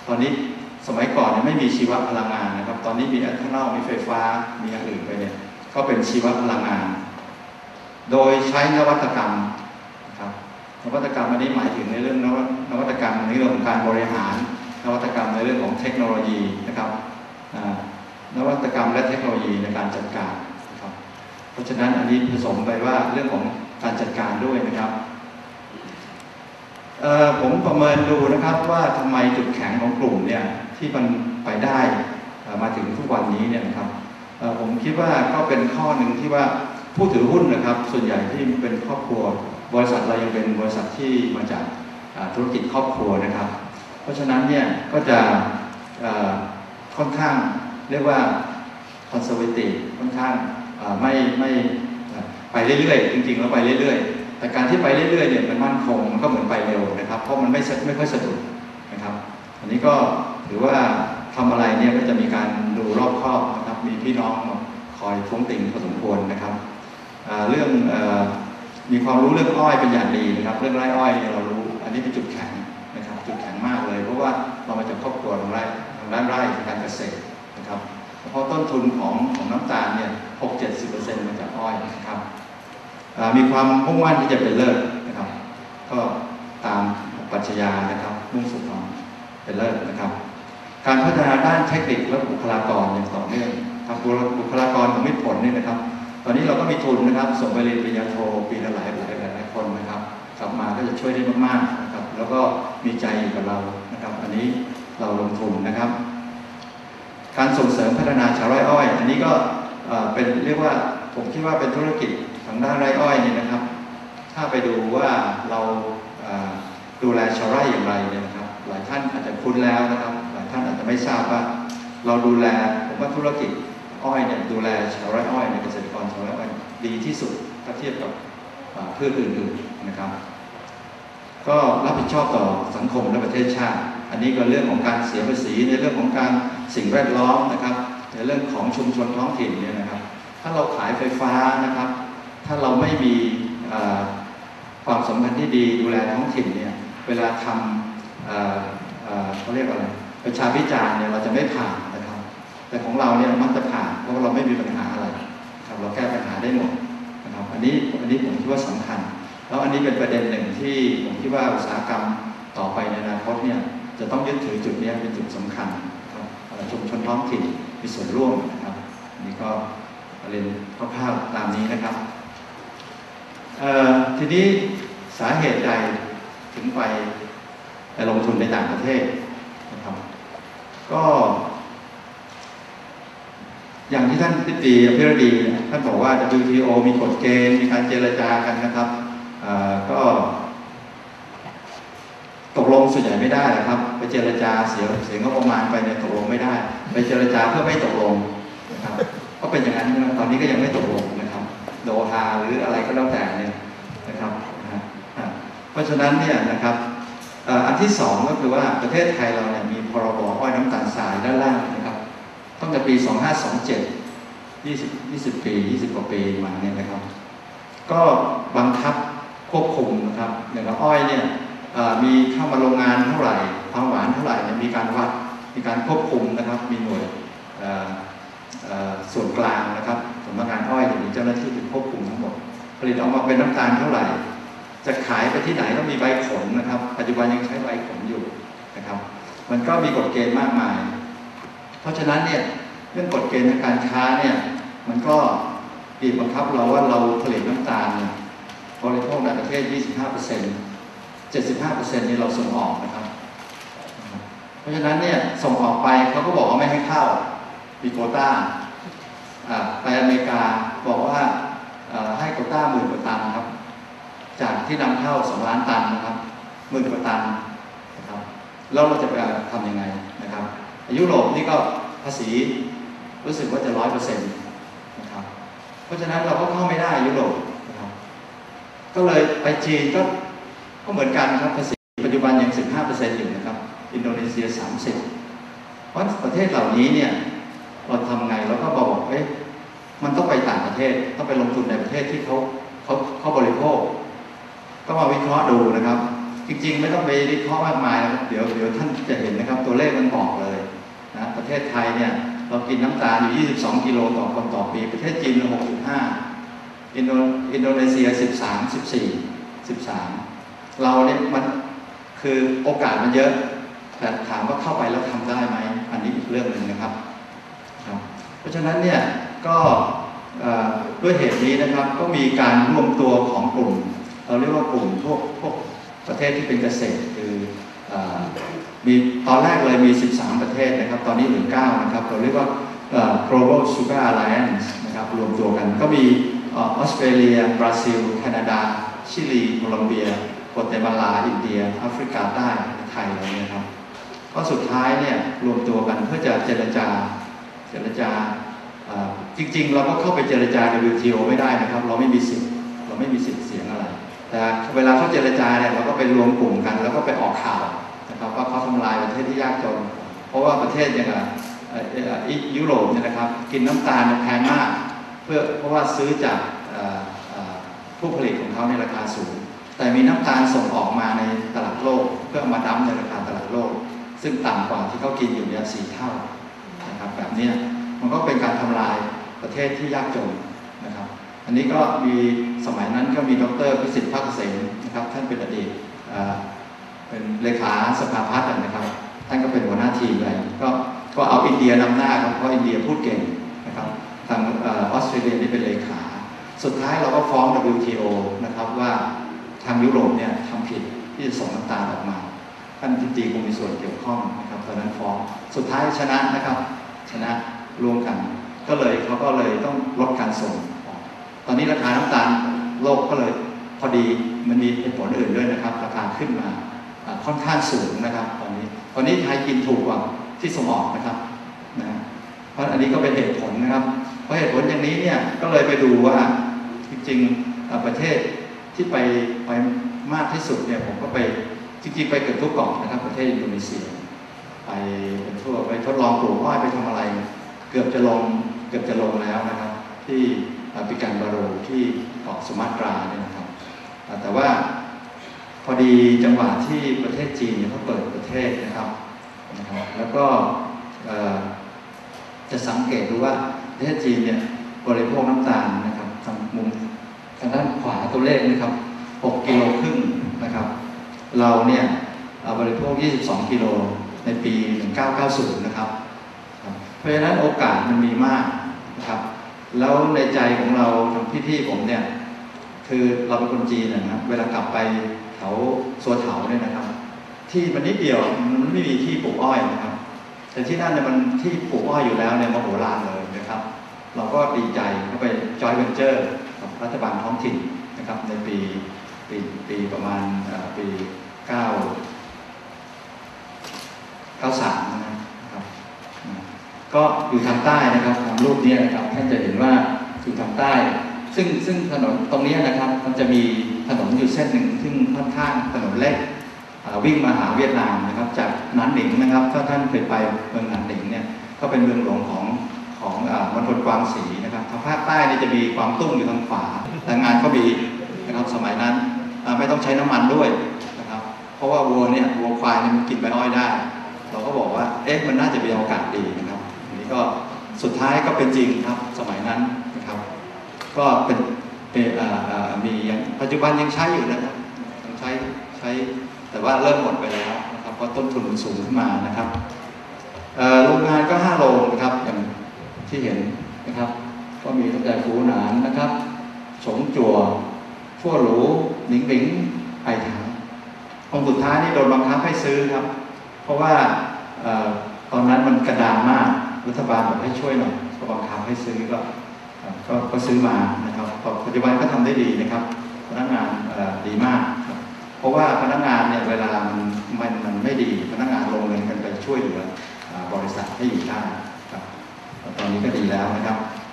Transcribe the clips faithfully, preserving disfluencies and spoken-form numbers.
ตอนนี้สมัยก่อนเนี่ยไม่มีชีวพลังงานนะครับตอนนี้มีแอทานอลมีไฟฟ้ามีอย่างอื่นไปเนี่ยก็เป็นชีวพลังงานโดยใช้นวัตกรรมนะครับนวัตกรรมอันนี้หมายถึงในเรื่องนวัตกรรมในเรื่องของการบริหารนวัตกรรมในเรื่องของเทคโนโลยีนะครับนวัตกรรมและเทคโนโลยีในการจัดการนะครับเพราะฉะนั้นอันนี้ผสมไปว่าเรื่องของการจัดการด้วยนะครับผมประเมินดูนะครับว่าทำไมจุดแข็งของกลุ่มเนี่ยที่มันไปได้มาถึงทุกวันนี้เนี่ยนะครับผมคิดว่าก็เป็นข้อหนึ่งที่ว่าผู้ถือหุ้นนะครับส่วนใหญ่ที่เป็นครอบครัวบริษัทเรายังเป็นบริษัทที่มาจากธุรกิจครอบครัวนะครับเพราะฉะนั้นเนี่ยก็จะค่อนข้างเรียกว่าคอนเซอร์เวทีฟค่อนข้างไม่ไม่ไปเรื่อยๆจริงๆแล้วไปเรื่อยๆแต่การที่ไปเรื่อยๆเนี่ยมันมั่นคงมันก็เหมือนไปเร็วนะครับเพราะมันไม่ไม่ค่อยสะดุดนะครับอันนี้ก็ถือว่าทำอะไรเนี่ยก็จะมีการดูรอบคอบนะครับมีพี่น้องคอยท้วงติงพอสมควรนะครับเรื่องมีความรู้เรื่องอ้อยเป็นอย่างดีนะครับเรื่องไร่อ้อยเรารู้อันนี้เป็นจุดแข็งนะครับจุดแข็งมากเลยเพราะว่าเรามาจากครอบครัวทางไร่ทางด้านไร่การเกษตรนะครับเพราะต้นทุนของของน้ำตาลเนี่ยหกเจ็ดสิบเปอร์เซ็นต์มาจากอ้อยนะครับมีความมุ่งมั่นที่จะเป็นเลิศนะครับก็ตามปรัชญานะครับมุ่งสู่ความเป็นเลิศนะครับการพัฒนาด้านเทคนิคและบุคลากรอย่างต่อเนื่องทางบุคลากรของมิตรผลนี่นะครับตอนนี้เราก็มีทุนนะครับส่งไปเรียนปริญญาโทปีละหลายหลายหลายคนนะครับกลับมาก็จะช่วยได้มากๆนะครับแล้วก็มีใจอยู่กับเรานะครับอันนี้เราลงทุนนะครับการส่งเสริมพัฒนาชาวไร่อ้อยอันนี้ก็เป็นเรียกว่าผมคิดว่าเป็นธุรกิจทางด้านไร่อ้อยนี่นะครับถ้าไปดูว่าเราดูแลชาวไร่อย่างไรเนี่ยนะครับหลายท่านอาจจะคุ้นแล้วนะครับหลายท่านอาจจะไม่ทราบว่าเราดูแลผมว่าธุรกิจอ้อยเนี่ยดูแลชาวไร่อ้อยในเกษตรกรชาวไร่อ้อยดีที่สุดถ้าเทียบกับพืชอื่นๆนะครับก็รับผิดชอบต่อสังคมและประเทศชาติอันนี้ก็เรื่องของการเสียภาษีในเรื่องของการสิ่งแวดล้อมนะครับในเรื่องของชุมชนท้องถิ่นเนี่ยนะครับถ้าเราขายไฟฟ้านะครับถ้าเราไม่มีความสัมพันธ์ที่ดีดูแลท้องถิ่นเนี่ยเวลาทำเขาเรียกอะไรประชาพิจารณ์เนี่ยเราจะไม่ผ่านนะครับแต่ของเราเนี่ยมักจะผ่านเพราะเราไม่มีปัญหาอะไรครับเราแก้ปัญหาได้หมดนะครับอันนี้อันนี้ผมคิดว่าสำคัญแล้วอันนี้เป็นประเด็นหนึ่งที่ผมคิดว่าอุตสาหกรรมต่อไปในอนาคตเนี่ยจะต้องยึดถือจุดนี้เป็นจุดสำคัญครับชุมชนท้องถิ่นมีส่วนร่วมนะครับอันนี้ก็เรียนคร่าวๆตามนี้นะครับทีนี้สาเหตุใดถึงไปลงทุนในต่างประเทศนะครับก็อย่างที่ท่านทิตีอภิรดีท่านบอกว่า ดับเบิลยู ที โอ มีกฎเกณฑ์มีการเจรจากันนะครับก็ตกลงส่วนใหญ่ไม่ได้นะครับไปเจรจาเสียเสียงบประมาณไปเนี่ยตกลงไม่ได้ไปเจรจาเพื่อไม่ตกลงนะครับก็เป็นอย่างนั้นตอนนี้ก็ยังไม่ตกลงนะครับโดฮาหรืออะไรก็แล้วแต่เนี่ยนะครับเพราะฉะนั้นเนี่ยนะครับอันที่สองก็คือว่าประเทศไทยเราเนี่ยมีพรบอ้อยน้ำตาลทรายด้านล่างนะครับตั้งแต่ปีสองพันห้าร้อยยี่สิบเจ็ด ยี่สิบ ยี่สิบปียี่สิบกว่าปีมาเนี่ยนะครับก็บังคับควบคุมนะครับอย่างกับอ้อยเนี่ยมีเข้ามาโรงงานเท่าไหร่ความหวานเท่าไหร่เนี่ยมีการวัดมีการควบคุมนะครับมีหน่วยส่วนกลางนะครับสำนักงานอ้อยจะมีเจ้าหน้าที่เป็นควบคุมทั้งหมดผลิตออกมาเป็นน้ำตาลเท่าไหร่จะขายไปที่ไหนต้องมีใบขนนะครับปัจจุบันยังใช้ใบขนอยู่นะครับมันก็มีกฎเกณฑ์มากมายเพราะฉะนั้นเนี่ยเรื่องกฎเกณฑ์ทางการค้าเนี่ยมันก็บีบบังคับเราว่าเราผลิตน้ำตาลบริโภคในประเทศ ยี่สิบห้าเปอร์เซ็นต์ เจ็ดสิบห้าเปอร์เซ็นต์ นี่เราส่งออกนะครับเพราะฉะนั้นเนี่ยส่งออกไปเขาก็บอกว่าไม่ให้เข้ามีโควต้าไปอเมริกาบอกว่าให้โควต้าหมื่นกว่าตันครับจากที่นำเข้าสองล้านตันนะครับหมื่นกว่าตันนะครับแล้วเราจะไปทำยังไงนะครับยุโรปนี่ก็ภาษีรู้สึกว่าจะร้อยเปอร์เซ็นต์นะครับเพราะฉะนั้นเราก็เข้าไม่ได้ยุโรปนะครับก็เลยไปจีนก็ก็เหมือนกันครับภาษีปัจจุบันยัง สิบห้าเปอร์เซ็นต์ อยู่นะครับอินโดนีเซียสามสิบเพราะประเทศเหล่านี้เนี่ยเราทำไงเราก็บอกว่าเอ๊ะมันต้องไปต่างประเทศต้องไปลงทุนในประเทศที่เขาเขาเขาบริโภคก็มาวิเคราะห์ดูนะครับจริงๆไม่ต้องไปวิเคราะห์มากมายนะครับเดี๋ยวเดี๋ยวท่านจะเห็นนะครับตัวเลขมันบอกเลยนะประเทศไทยเนี่ยเรากินน้ำตาลอยู่ยี่สิบสองกิโลต่อคนต่อปีประเทศจีน หกจุดห้า อินโดอินโดนีเซียสิบสาม สิบสี่ สิบสามเราเนี่ยมันคือโอกาสมันเยอะแต่ถามว่าเข้าไปแล้วทำได้ไหมอันนี้อีกเรื่องหนึ่งนะครับเพราะฉะนั้นเนี่ยก็ด้วยเหตุนี้นะครับก็มีการรวมตัวของกลุ่มเราเรียกว่ากลุ่มพวกพวกประเทศที่เป็นเกษตรคือมีตอนแรกเลยมีสิบสามประเทศนะครับตอนนี้เหลือเก้านะครับเราเรียกว่า Global Sugar Alliance นะครับรวมตัวกันก็มีออสเตรเลียบราซิลแคนาดาชิลีโคลอมเบียโกเตมาลาอินเดียแอฟริกาใต้ไทยอะไรนะครับก็สุดท้ายเนี่ยรวมตัวกันเพื่อจะเจรจาเจรจาจริงๆเราก็เข้าไปเจรจา ดับเบิลยู ที โอ ไม่ได้นะครับเราไม่มีสิทธิ์เราไม่มีสิทธิ์เสียงอะไรแต่เวลาเขาเจรจาเนี่ยเราก็ไปรวมกลุ่มกันแล้วก็ไปออกข่าวนะครับว่าเขาทำลายประเทศที่ยากจนเพราะว่าประเทศอย่างยุโรปเนี่ยนะครับกินน้ำตาลแพงมากเพื่อเพราะว่าซื้อจากผู้ผลิตของเขาในราคาสูงแต่มีน้ำตาลส่งออกมาในตลาดโลกเพื่อมาดั้มในราคาตลาดโลกซึ่งต่ำกว่าที่เขากินอยู่เนี่ยสี่เท่านะครับแบบนี้มันก็เป็นการทำลายประเทศที่ยากจนนะครับอันนี้ก็มีสมัยนั้นก็มีดร.พิสิทธิ์ภาคเกษมนะครับท่านเป็นอดีตเป็นเลขาสภาพัฒน์นะครับท่านก็เป็นหัวหน้าทีมเลยก็ก็เอาอินเดียนำหน้าครับเพราะอินเดียพูดเก่งนะครับทางออสเตรเลียนี่เป็นเลขาสุดท้ายเราก็ฟ้อง ดับเบิลยู ที โอ นะครับว่าทางยุโรปเนี่ยทำผิดที่จะส่งน้ำตาลออกมาท่านจริงๆคงมีส่วนเกี่ยวข้องนะครับตอนนั้นฟ้องสุดท้ายชนะนะครับชนะรวมกันก็เลยเขาก็เลยต้องลดการส่งตอนนี้ราคาน้ำตาลโลกก็เลยพอดีมันมีเหตุผลอื่นด้วยนะครับราคาขึ้นมาค่อนข้างสูงนะครับตอนนี้ตอนนี้ไทยกินถูกกว่าที่ส่งออกนะครับนะเพราะอันนี้ก็เป็นเหตุผลนะครับเพราะเหตุผลอย่างนี้เนี่ยก็เลยไปดูว่าจริงๆประเทศที่ไปไปมากที่สุดเนี่ยผมก็ไปจริงๆไปเกือบทุกเกาะนะครับประเทศอินโดนีเซียไปเป็นทั่วไปทดลองปลูกอ้อยไปทำอะไรเกือบจะลงเกือบจะลงแล้วนะครับที่ปิกันบาโรที่เกาะสุมาตราเนี่ยนะครับแต่ว่าพอดีจังหวะที่ประเทศจีนเขาเปิดประเทศนะครับนะครับแล้วก็จะสังเกตดูว่าประเทศจีนเนี่ยบริโภคน้ำตาลนะครับทางมุมทางด้านขวาตัวเลขนะครับหกกิโลครึ่งนะครับเราเนี่ยบริโภคยี่สิบสองกิโลในปีหนึ่งพันเก้าร้อยเก้าสิบนะครับเพราะฉะนั้นโอกาสมันมีมากนะครับแล้วในใจของเราทางพี่ๆผมเนี่ยคือเราเป็นคนจีนนะครับเวลากลับไปแถวโซนเถาเนี่ยนะครับที่มันนิดเดียวมันไม่มีที่ปลูกอ้อยนะครับแต่ที่นั่นเนี่ยมันที่ปลูกอ้อยอยู่แล้วเนี่ยมโหฬารเลยนะครับเราก็ดีใจเข้าไปจอยเวนเจอร์กับรัฐบาลท้องถิ่นนะครับในปีปีปีประมาณปีเก้าเก้าสามนะครับก็อยู่ทางใต้นะครับทางรูปนี้นะครับท่านจะเห็นว่าอยู่ทางใต้ซึ่งซึ่งถนนตรงนี้นะครับมันจะมีถนนอยู่เส้นหนึ่งซึ่งค่อนข้างถนนเล็กวิ่งมาหาเวียดนามนะครับจากหนานหนิงนะครับถ้าท่านเคยไปเมืองหนานหนิงเนี่ยก็เป็นเมืองหลวงของของมณฑลกวางสีนะครับทางภาคใต้นี่จะมีกวางตุ้งอยู่ทางขวาแต่งานก็มีนะครับสมัยนั้นไม่ต้องใช้น้ำมันด้วยนะครับเพราะว่าวัวเนี่ยวัวควายเนี่ยมันกินใบอ้อยได้เราก็บอกว่าเอ๊ะมันน่าจะมีโอกาสดีนะครับอันนี้ก็สุดท้ายก็เป็นจริงครับสมัยนั้นนะครับก็เป็นมียังปัจจุบันยังใช้อยู่นะครับยังใช้ใช้แต่ว่าเริ่มหมดไปแล้วนะครับเพราะต้นทุนมันสูงขึ้นมานะครับโรงงานก็ห้าโรงนะครับอย่างที่เห็นนะครับก็มีตั้งแต่ฟูหนานนะครับฉงจั่วชั่วหรูหนิงหนิงไผ่ถังองค์สุดท้ายนี่โดนบังคับให้ซื้อครับเพราะว่าตอนนั้นมันกระดานมากรัฐบาลบอกให้ช่วยหน่อยก็บังคับให้ซื้อก็ก็ก็ซื้อมานะครับปัจจุบันก็ทำได้ดีนะครับพนักงานดีมากเพราะว่าพนักงานเนี่ยเวลามันมันมันไม่ดีพนักงานลงเงินกันไปช่วยเหลือบริษัทให้อยู่ได้ครับตอนนี้ก็ดีแล้วนะครับ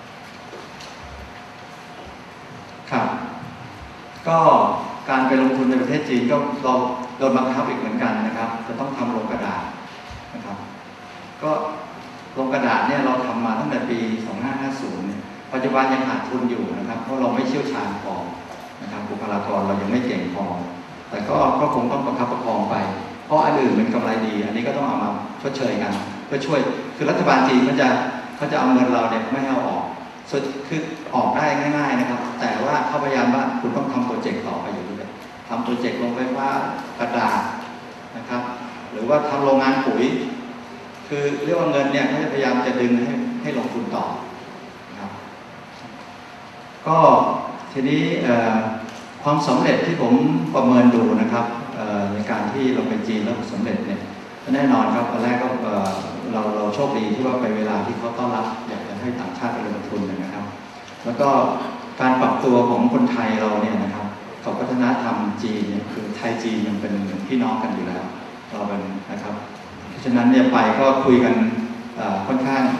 ครับก็การไปลงทุนในประเทศจีนก็เราโดนบังคับอีกเหมือนกันนะครับจะต้องทำโรงกระดาษนะครับก็โรงกระดาษเนี่ยเราทำมาตั้งแต่ปีสองพันห้าร้อยห้าสิบเนี่ยปัจจุบันยังขาดทุนอยู่นะครับเพราะเราไม่เชี่ยวชาญพอนะครับบุคลากรเรายังไม่เก่งพอแต่ก็ก็คงต้องประคับประคองไปเพราะอันอื่นเป็นกำไรดีอันนี้ก็ต้องเอามาชดเชยกันเพื่อช่วยคือรัฐบาลจีนเขาจะเขาจะเอาเงินเราเนี่ยไม่ให้เอาออกคือออกได้ง่ายๆนะครับแต่ว่าเขาพยายามว่าคุณต้องทำโปรเจกต์ต่อไปอยู่ด้วยทำโปรเจกต์โรงไฟฟ้ากระดาษนะครับหรือว่าทำโรงงานปุ๋ยคือเรียกว่าเงินเนี่ยเขาจะพยายามจะดึงให้ให้ลงทุนต่อนะครับก็ทีนี้ความสำเร็จที่ผมประเมินดูนะครับในการที่เราไปจีนแล้วสำเร็จเนี่ยแน่นอนครับตอนแรกก็เราเราโชคดีที่ว่าไปเวลาที่เขาต้อนรับอยากจะให้ต่างชาติไปลงทุนนะครับแล้วก็การปรับตัวของคนไทยเราเนี่ยนะครับกับวัฒนธรรมจีนเนี่ยคือไทยจีนมันเป็นเหมือนพี่น้องกันอยู่แล้วเราเป็นนะครับเพราะฉะนั้นเนี่ยไปก็คุยกันค่อนข้าง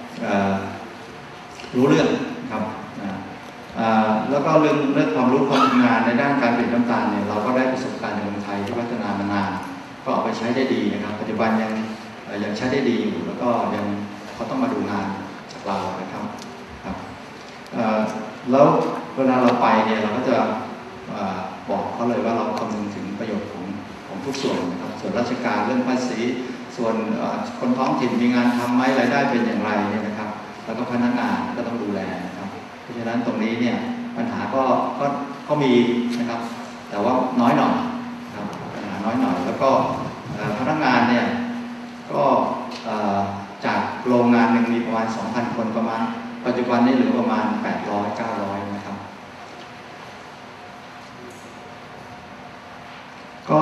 รู้เรื่องครับแล้วก็เรื่องเรื่องความรู้ความทำงานในด้านการผลิตน้ำตาลเนี่ยเราก็ได้ประสบการณ์ในเมืองไทยที่พัฒนามานานก็เอาไปใช้ได้ดีนะครับปัจจุบันยังยังใช้ได้ดีอยู่แล้วก็ยังเขาต้องมาดูงานจากเรานะครับครับแล้วเวลาเราไปเนี่ยเราก็จะบอกเขาเลยว่าเราคำนึงถึงประโยชน์ของของทุกส่วนนะครับส่วนราชการเรื่องภาษีส่วนคนท้องถิ่นมีงานทำไหมรายได้เป็นอย่างไรเนี่ยนะครับแล้วก็พนักงานก็ต้องดูแลนะครับเพราะฉะนั้นตรงนี้เนี่ยปัญหาก็ก็ก็มีนะครับแต่ว่าน้อยหน่อยครับปัญหาน้อยหน่อยแล้วก็พนักงานเนี่ยก็จากโรงงานหนึ่งมีประมาณ สองพัน คนประมาณปัจจุบันนี้เหลือประมาณ แปดร้อย เก้าร้อย นะครับก็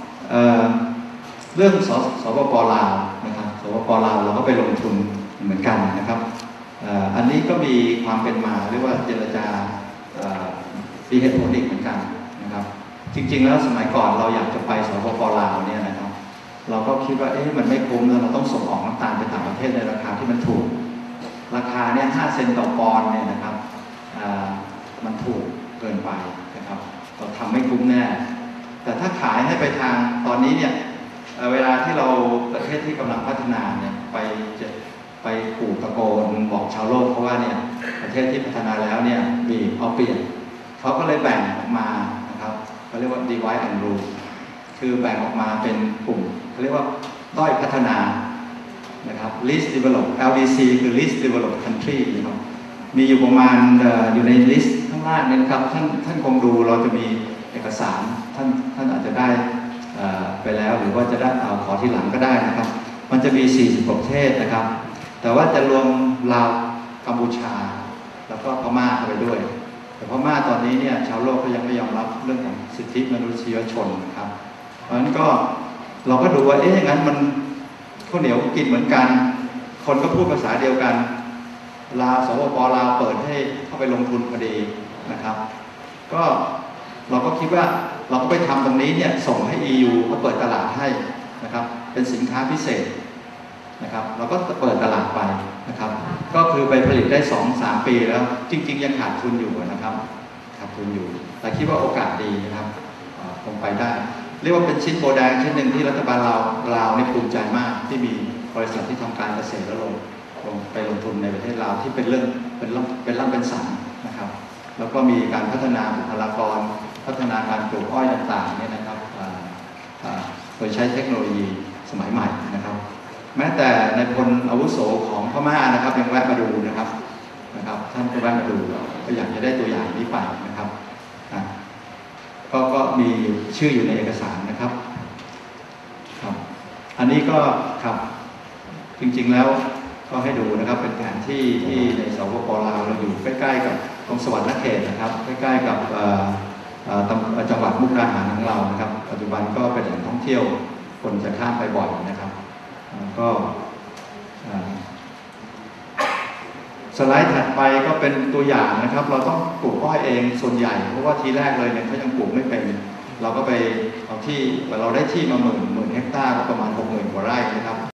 เรื่องสสปป.ลาวนะครับสปป.ลาวเราก็ไปลงทุนเหมือนกันนะครับอันนี้ก็มีความเป็นมาเรียกว่าเจรจามีเหตุผลอีกเหมือนกันนะครับจริงๆแล้วสมัยก่อนเราอยากจะไปสปป.ลาวเนี่ยนะครับเราก็คิดว่าเอ๊ะมันไม่คุ้มแล้วเราต้องส่งออกน้ำตาลไปต่างประเทศในราคาที่มันถูกราคาเนี่ยห้าเซนต์ต่อปอนด์เนี่ยนะครับมันถูกเกินไปนะครับเราทำไม่คุ้มแน่แต่ถ้าขายให้ไปทางตอนนี้เนี่ยเวลาที่เราประเทศที่กำลังพัฒนาเนี่ยไปจะไปขู่ตะโกนบอกชาวโลกเพราะว่าเนี่ยประเทศที่พัฒนาแล้วเนี่ยมีเอาเปรียบเขาก็เลยแบ่งออกมานะครับเขาเรียกว่า divide and rule คือแบ่งออกมาเป็นกลุ่มเขาเรียกว่าด้อยพัฒนานะครับ least developed แอล ดี ซี คือ least developed country นะครับมีอยู่ประมาณอยู่ในลิสต์ข้างล่างนี้ครับท่านท่านคงดูเราจะมีเอกสารท่านท่านอาจจะได้ไปแล้วหรือว่าจะได้เอาขอที่หลังก็ได้นะครับมันจะมีสี่สิบประเทศนะครับแต่ว่าจะรวมลาวกัมพูชาแล้วก็พม่าเข้าไปด้วยแต่พม่าตอนนี้เนี่ยชาวโลกก็ยังไม่ยอมรับเรื่องของสิทธิมนุษยชนครับเพราะฉะนั้นก็เราก็ดูว่าเอ๊ะอย่างนั้นมันข้าวเหนียวกินเหมือนกันคนก็พูดภาษาเดียวกันลาวสปป.ลาวเปิดให้เข้าไปลงทุนพอดีนะครับก็เราก็คิดว่าเราก็ไปทำตรงนี้เนี่ยส่งให้ อี ยู เขาเปิดตลาดให้นะครับเป็นสินค้าพิเศษนะครับเราก็เปิดตลาดไปนะครับก็คือไปผลิตได้ สองถึงสาม ปีแล้วจริงๆยังขาดทุนอยู่นะครับขาดทุนอยู่แต่คิดว่าโอกาสดีนะครับคงไปได้เรียกว่าเป็นชิ้นโบแดงชิ้นหนึ่งที่รัฐบาลเราลาวในภูมิใจมากที่มีบริษัทที่ทำการเกษตรแล้วลงลงไปลงทุนในประเทศลาวที่เป็นเรื่องเป็นเป็นร่ำเป็นสันนะครับแล้วก็มีการพัฒนาบุคลากรพัฒนาการปลูกอ้อยต่างๆเนี่ยนะครับโดยใช้เทคโนโลยีสมัยใหม่นะครับแม้แต่ในพลอาวุโสของพม่านะครับยังแวะมาดูนะครับนะครับท่านก็แวะมาดูก็อยากจะได้ตัวอย่างนี้ไปนะครับก็ก็มีชื่ออยู่ในเอกสารนะครับครับอันนี้ก็ครับจริงๆแล้วก็ให้ดูนะครับเป็นแผนที่ที่ในสปป.ลาวเราอยู่ใกล้ๆกับตรงสวรรค์เขตนะครับใกล้ๆกับจังหวัดมุกดาหารของเรานะครับปัจจุบันก็เป็นแหล่งท่องเที่ยวคนจะข้ามไปบ่อยนะครับก็สไลด์ถัดไปก็เป็นตัวอย่างนะครับเราต้องปลูกอ้อยเองส่วนใหญ่เพราะว่าทีแรกเลยเนี่ยเขายังปลูกไม่เป็นเราก็ไปเอาที่เราได้ที่มาหมื่นหมื่นเฮกตาร์ก็ประมาณหกหมื่นกว่าไร่นะครับ